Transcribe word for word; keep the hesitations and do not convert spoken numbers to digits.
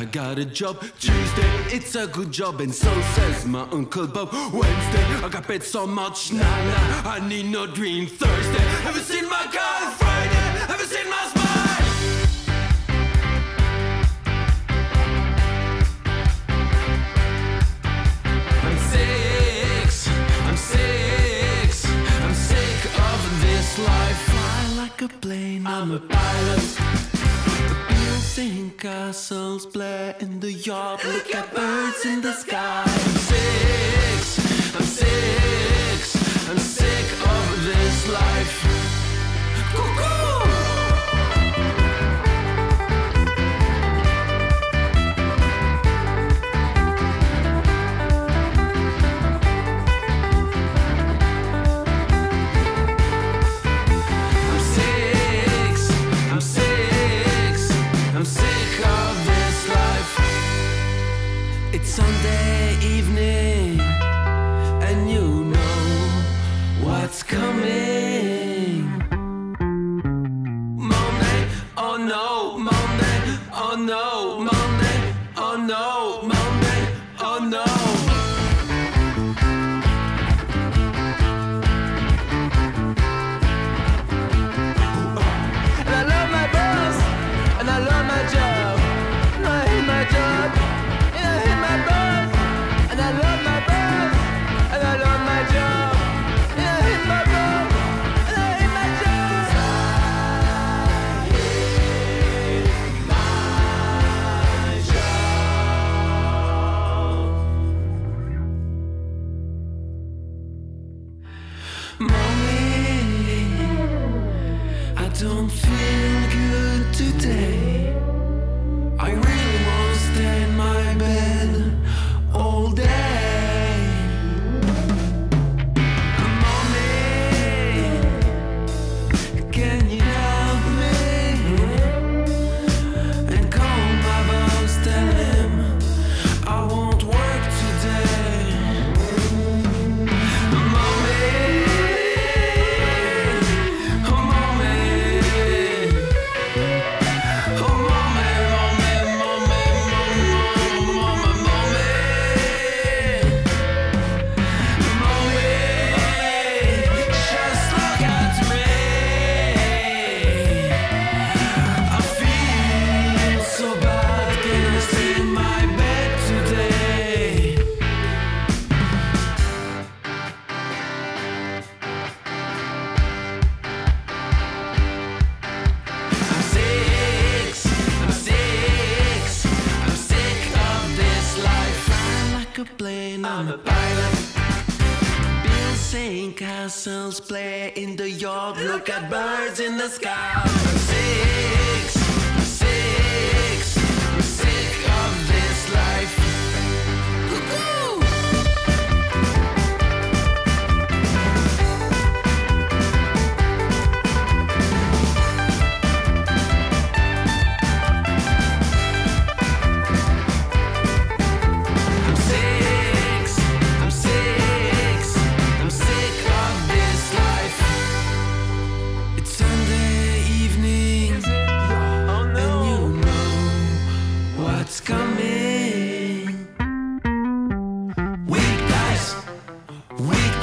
I got a job. Tuesday, it's a good job, and so says my Uncle Bob. Wednesday, I got paid so much, nah, nah, I need no dream. Thursday, have you seen my car? Friday, have you seen my smile? I'm sick, I'm sick, I'm sick of this life. Fly like a plane, I'm a pilot. Building castles, play in the yard, look at birds in the sky. I'm sick, I'm sick, I'm sick of this life. Cuckoo! Sunday evening, and you know what's coming. Monday, oh no, Monday, oh no, Monday, oh no, Monday, oh no. And I love my boss, and I love my job, and I hate my job. Mommy, I don't feel good today. I really want to stay in my bed all day. Mommy, can you help me? And call my boss, tell him I won't work today. I'm a pilot. Building castles, play in the yard, look at birds in the sky. I'm sick, I'm sick, I'm sick of this life. Cuckoo! Coming weekdays, weekdays.